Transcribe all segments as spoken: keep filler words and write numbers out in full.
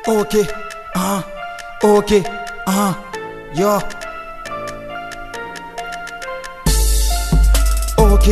Ok, hein, ok, hein, yo. Ok.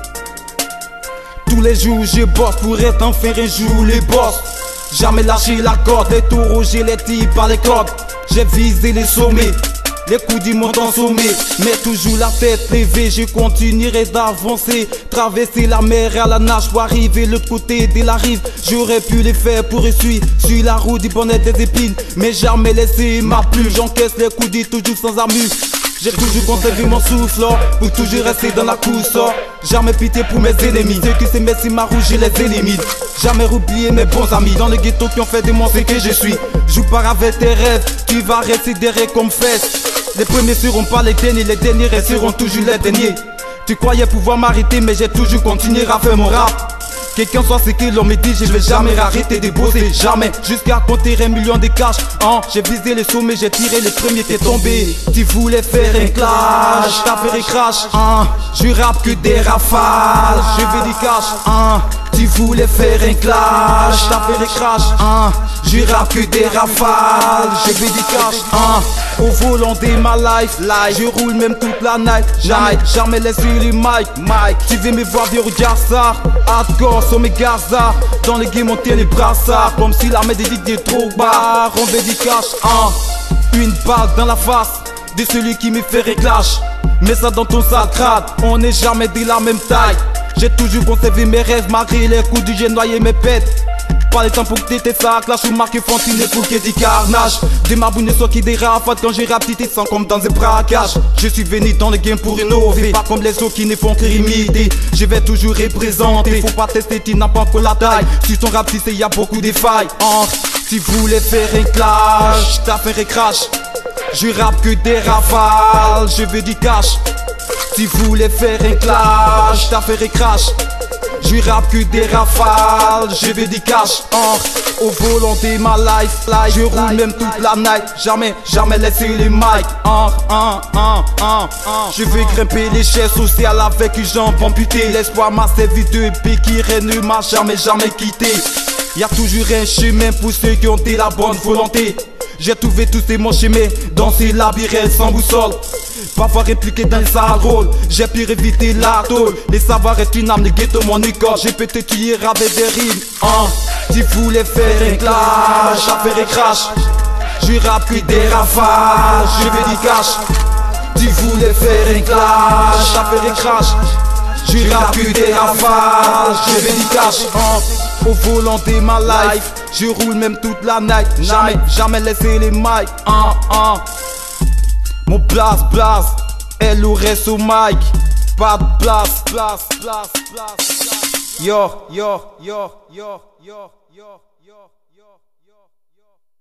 Tous les jours je bosse pour être enfin un jour les boss. Jamais lâcher la corde, les taureaux j'ai les types par les cordes. J'ai visé les sommets, les coups du montent en sommet. Mais toujours la tête levée, je continuerai d'avancer. Traverser la mer à la nage pour arriver de l'autre côté de la rive. J'aurais pu les faire pour essuyer sur la route du bonnet des épines. Mais jamais laisser ma plume, j'encaisse les coups dits toujours sans amuse. J'ai toujours conservé mon souffle pour toujours rester dans la course. Jamais pitié pour mes ennemis, ceux qui s'aiment si ma rouge je les élimine. Jamais oublier mes bons amis dans le ghetto qui ont fait de moi ce que je suis. Joue pas avec tes rêves, tu vas rester derrière comme fesse. Les premiers seront pas les derniers, les derniers resteront toujours les derniers. Tu croyais pouvoir m'arrêter mais j'ai toujours continué à faire mon rap. Quelqu'un soit ce que l'on me dit, je vais jamais arrêter de bosser, jamais. Jusqu'à compter un million de cash, hein. J'ai visé les sommets, j'ai tiré les premiers, t'es tombé. Tu voulais faire un clash, t'as fait un crash, hein. Je rappe que des rafales, je veux du cash, hein. Tu voulais faire un clash, t'as fait un crash, hein. Je rappe que des rafales, je veux du cash, hein. Au volant de ma life, life. Je roule même toute la night, jamais, jamais laissé le mic, mic. Tu veux me voir vieux ça, hardcore sur mes gazards. Dans les games on tient les brassards, comme si l'armée des dits est trop bas. On veut du cash, hein. Une balle dans la face de celui qui me fait réclash. Mets ça dans ton sacrade, on n'est jamais de la même taille. J'ai toujours conservé mes rêves malgré les coups du j'ai noyé mes pètes. Pas le temps pour que t'étais ça, clash ou marque fantine pour qu'il y ait du carnage. Des mabounes soit qui dérapent, quand j'ai rap t'es sans comme dans un braquage. Je suis venu dans le game pour innover, pas comme les autres qui ne font que imiter. Je vais toujours représenter, faut pas tester, tu n'as pas encore la taille. Sur ton rap, tu sais, y a beaucoup de failles. Hein. Tu voulais faire un clash, t'as fait un crash. Je rappe que des rafales, je veux du cash. Tu voulais faire un clash, t'as fait un crash. Je rappe que des rafales, je veux du cash, hein. Au volant de ma life, life. Je roule même toute la night, jamais, jamais laisser les mics, hein, hein, hein, hein, hein. Je veux grimper les chaises sociales avec une jambe amputée. L'espoir m'a servi depuis qui ne m'a jamais, jamais quitté. Y'a toujours un chemin pour ceux qui ont de la bonne volonté. J'ai trouvé tous ces mon chemin dans ces labyrinthes sans boussole. Parfois répliqué dans les sales rôles, j'ai pu éviter la tôle. Les savoirs est une âme, le ghetto mon école. J'ai peut te tuer avec des rimes, hein. Tu voulais faire un clash, à faire un crash. Je rappe que des rafales, je veux du cash. Tu voulais faire un clash, à faire un crash. Je rappe que des rafales, je veux du cash, hein. Au volant de ma life, je roule même toute la night. Jamais, jamais laisser les mics, hein, hein. Mon blast, blast, elle aurait au mic. Pas de place, place, place, place. Yo, yo, yo, yo, yo, yo, yo, yo, yo.